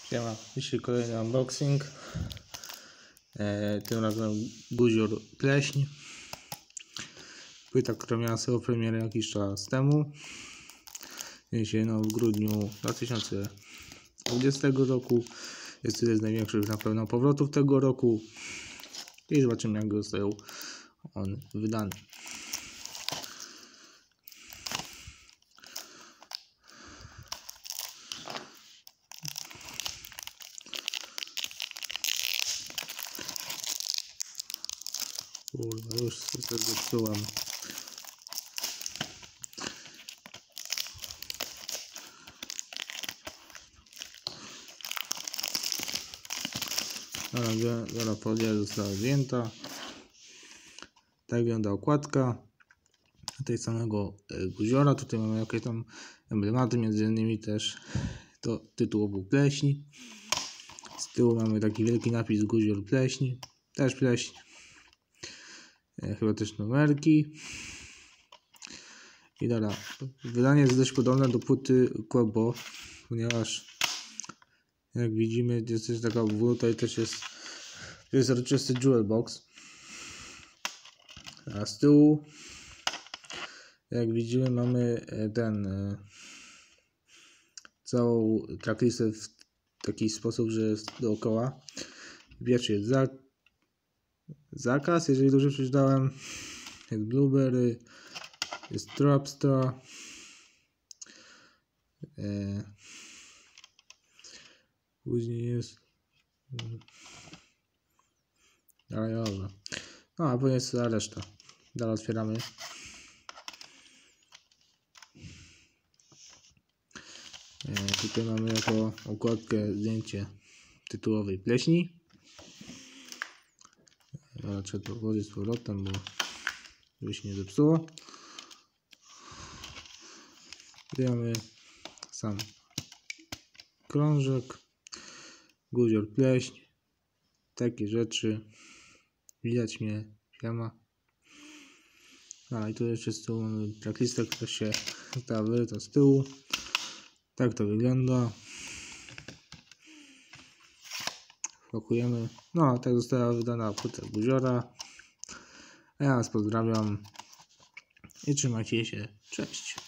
Siema, dzisiaj kolejny unboxing. Tym razem Guzior Pleśń. Płyta, która miała swoją premierę jakiś czas temu. Dzisiaj w grudniu 2020 roku. Jest jeden z największych na pewno powrotów tego roku. I zobaczymy, jak został on wydany. Kurwa, już sobie zepsułem. Dobra, folia została zdjęta. Tak wygląda okładka tej samego Guziora. Tutaj mamy jakieś tam emblematy, między innymi też to tytułową Pleśń. Z tyłu mamy taki wielki napis Guzior Pleśń. Też pleśń. Chyba też numerki. I dobra, wydanie jest dość podobne do płyty Quebo, ponieważ jak widzimy jest też taka tutaj też jest przezroczysty jewel box. A z tyłu, jak widzimy, mamy całą tracklistę w taki sposób, że jest dookoła. Pierwszy jest zakaz, jeżeli dobrze przeczytałem. Jest Blueberry, jest Trapstar, później jest dobra. No a później jest cała reszta. Dalej otwieramy. Tutaj mamy jako okładkę zdjęcie tytułowej Pleśni. Trzeba to włożyć z powrotem, bo żeby się nie zepsuło. Tutaj mamy sam krążek, Guzior Pleśń, takie rzeczy. Widać mnie, siema. A i tu jeszcze z tyłu mamy tracklistę, która się stała wyryta z tyłu. Tak to wygląda. Pakujemy. No, tak została wydana płyta Guziora. A ja was pozdrawiam i trzymajcie się. Cześć.